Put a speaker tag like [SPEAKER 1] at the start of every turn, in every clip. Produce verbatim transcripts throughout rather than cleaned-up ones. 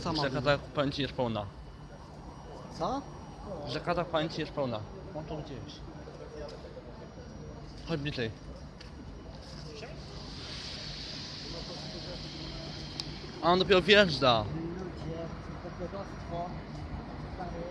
[SPEAKER 1] Sama
[SPEAKER 2] Że
[SPEAKER 1] była.
[SPEAKER 2] kata pamięci jest pełna.
[SPEAKER 1] Co?
[SPEAKER 2] Że kata pamięci jest pełna. Mam to gdzieś. Chodź bliżej. A on dopiero wjeżdża.
[SPEAKER 1] Ludzie, to dziadostwo. Stary.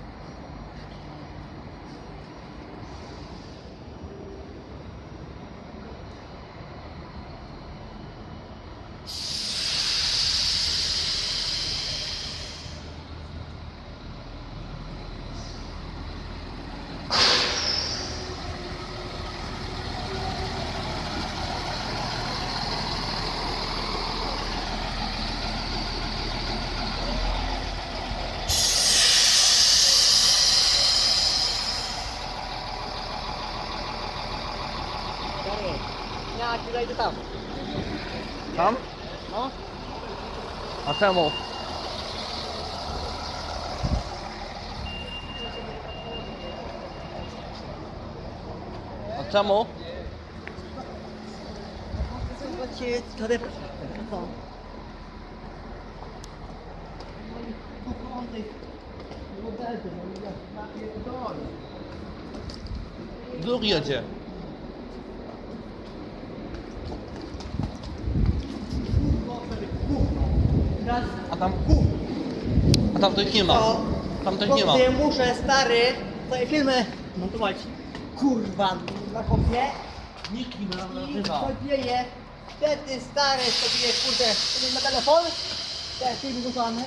[SPEAKER 1] Stary. Ja ci zajdę tam.
[SPEAKER 2] Tam?
[SPEAKER 1] No.
[SPEAKER 2] A czemu? A czemu?
[SPEAKER 1] Zobaczcie, to repre... Co?
[SPEAKER 2] Drugi jedzie.
[SPEAKER 1] Teraz
[SPEAKER 2] A tam... A tam to ich nie ma.
[SPEAKER 1] to...
[SPEAKER 2] Tam to ich nie ma.
[SPEAKER 1] Chłopcy, muszę, stary, twoje filmy montować. Kurwa, na kopie.
[SPEAKER 2] Nikt nie ma
[SPEAKER 1] I co dzieje? Wtedy stary sobie, kurde, sobie na telefon. Te filmy rzucamy.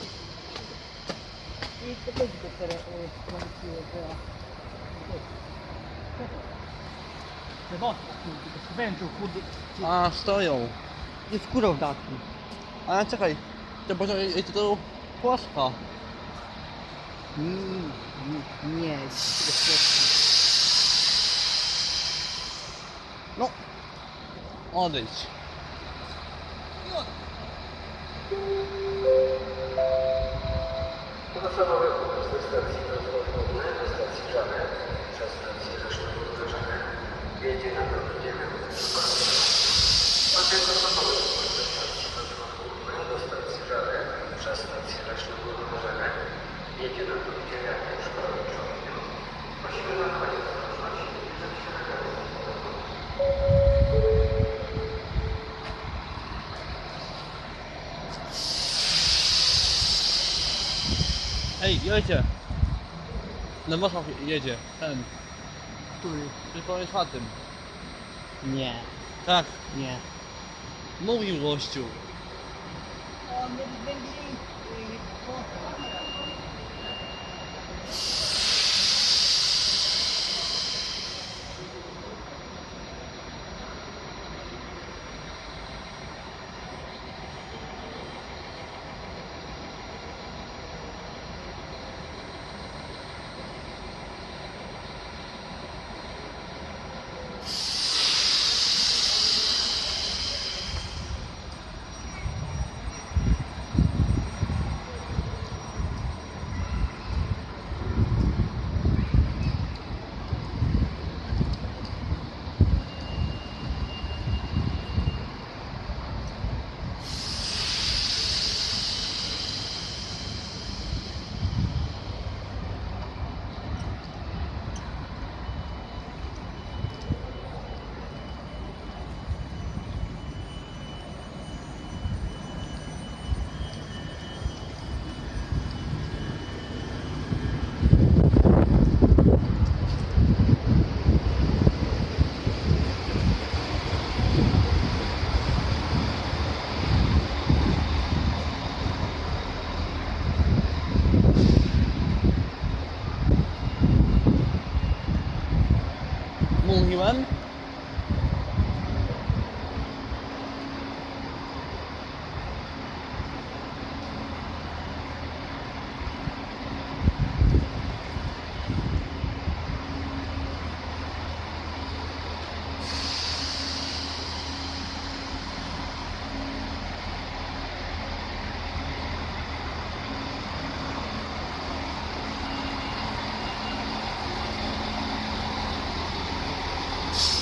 [SPEAKER 1] I to będzie to, które promociły, która... Te wodka, kurde, to wężu, kurde.
[SPEAKER 2] A, stoją.
[SPEAKER 1] Jest skórą daki.
[SPEAKER 2] Ale czekaj. To może jest to płaska.
[SPEAKER 1] Mm, mm, nie, jest jest No,
[SPEAKER 2] Odejdź.
[SPEAKER 3] Podstawowy punkt ze stacji rozwojowej do stacji Żanek przez stację Rzeszów Żanek jedzie na drogę dziewiątą. Pociąg podstawowy punkt ze stacji rozwojowej do stacji Żanek przez stację Rzeszów Żanek jedzie na drogę dziewiątą szkoły Żołnierz. Prosimy zachować ostrożność i zbliżać się na kierunku.
[SPEAKER 2] Ej, jedzie. Na Wrocław jedzie. Ten.
[SPEAKER 1] który?
[SPEAKER 2] Tylko jest tym.
[SPEAKER 1] Nie,
[SPEAKER 2] Tak.
[SPEAKER 1] nie.
[SPEAKER 2] Mówił gościu.
[SPEAKER 1] On nie będzie...
[SPEAKER 2] Mówiłem?
[SPEAKER 3] Thank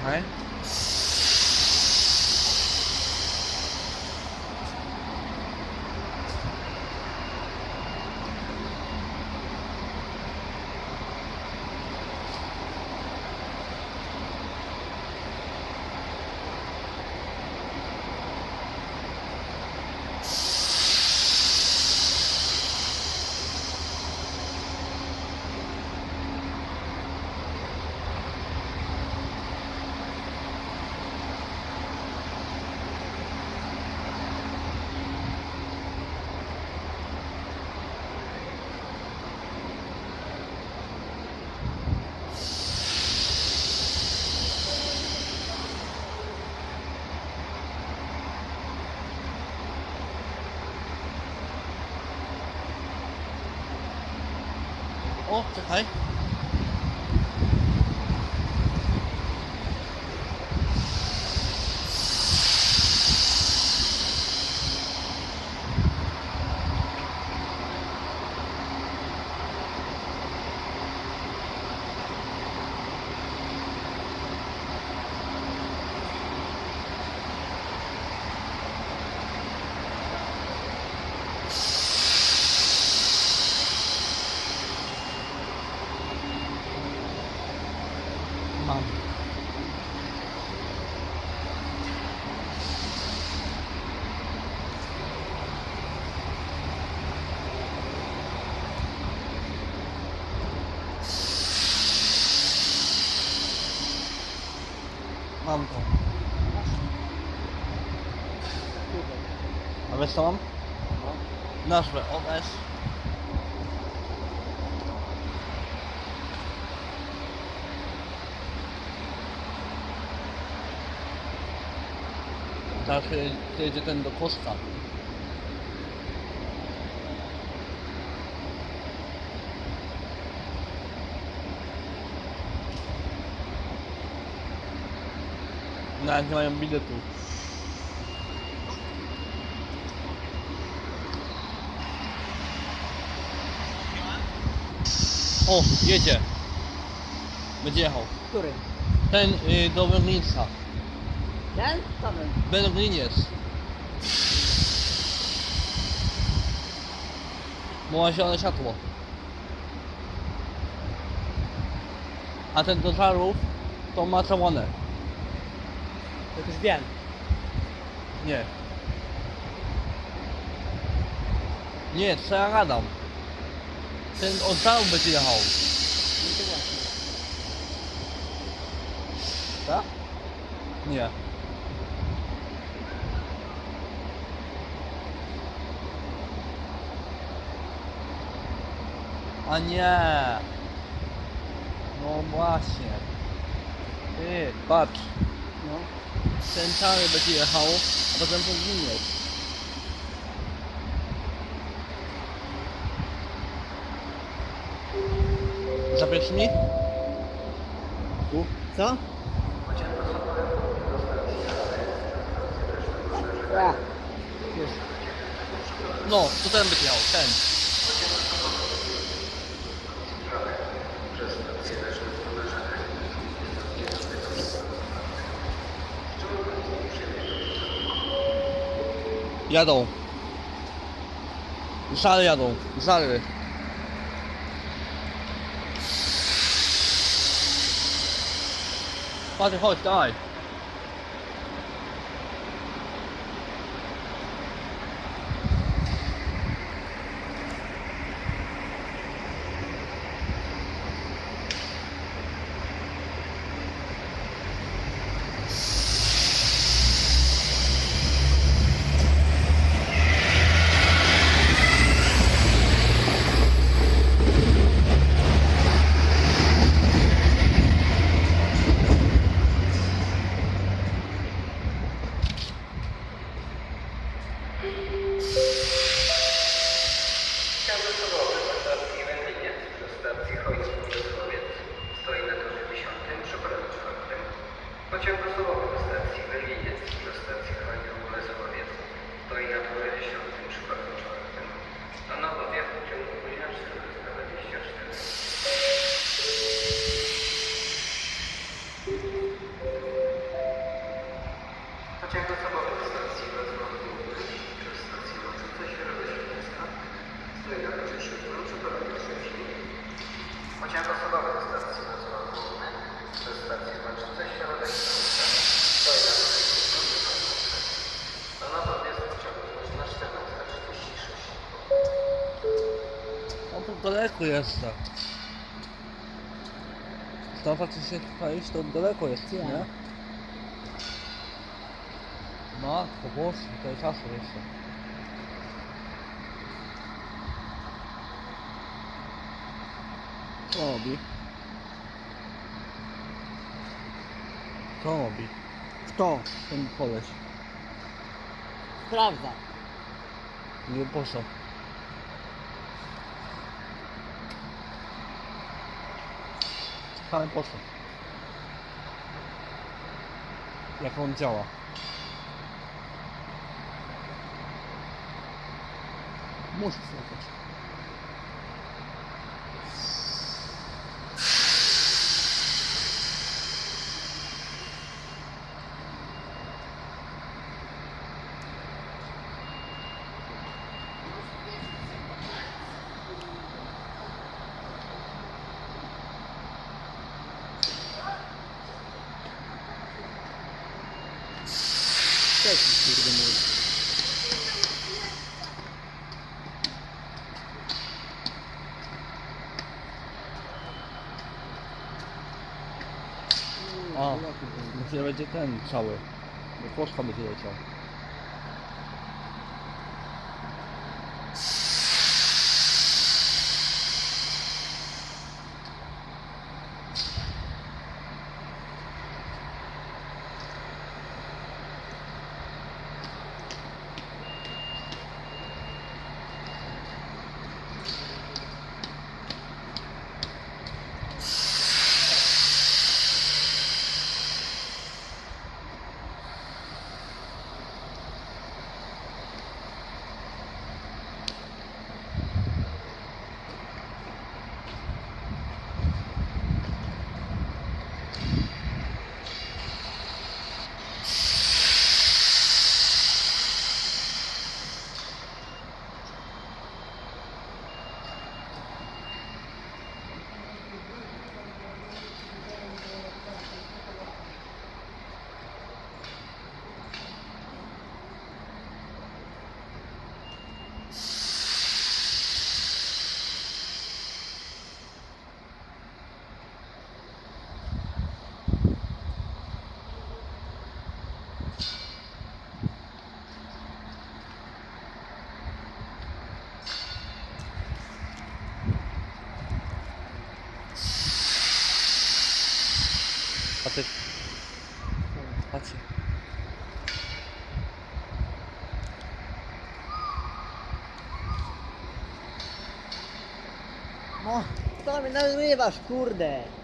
[SPEAKER 2] Czekaj. O, czekaj. Mam. Mam to. A wiesz co mam? Nazwę O S. Teraz jedzie ten do Koszta. Nawet nie mają biletu. O, jedzie. Będzie jechał.
[SPEAKER 1] Który?
[SPEAKER 2] Ten y, do Węglinca.
[SPEAKER 1] Ten? Tamten.
[SPEAKER 2] Węgliniec. Bo ma zielone światło. A ten do żarów to ma czerwone.
[SPEAKER 1] To już wiem.
[SPEAKER 2] Nie. Nie, co ja gadam. Ten od żarów będzie jechał.
[SPEAKER 1] No to właśnie.
[SPEAKER 2] Tak? Nie. A nie. No właśnie. Ty, patrz.
[SPEAKER 1] No.
[SPEAKER 2] Ten cały będzie jechał, a potem powinien. Zapiesz mi?
[SPEAKER 1] Tu? Co? Ja. Już.
[SPEAKER 2] No, to ten będzie jechał, ten. Jadą. Żale jadą, żale. Patrz, chodź, dawaj.
[SPEAKER 3] Pociąg osobowy do stacji Wrocław Główny przez stację Walczyce, środek Słupska. Stoi na kolejce. Planowy odjazd pociągu godzina czternasta trzydzieści sześć.
[SPEAKER 2] On tu daleko jest. Stawa czy się tutaj iść, to daleko jest,
[SPEAKER 1] Nie.
[SPEAKER 2] nie? Matko Boże, to jest czasu jeszcze. Co robi? Co robi?
[SPEAKER 1] Kto?
[SPEAKER 2] Ten koleś.
[SPEAKER 1] Sprawdza.
[SPEAKER 2] Nie po co? Ale po co? Jak on działa?
[SPEAKER 1] Musi słuchać. Cześć, kurde mój.
[SPEAKER 2] A, myślę, że będzie ten cały. Bo Polska będzie leciał. A ty... Patrzcie.
[SPEAKER 1] No, co mnie nagrywasz, kurde?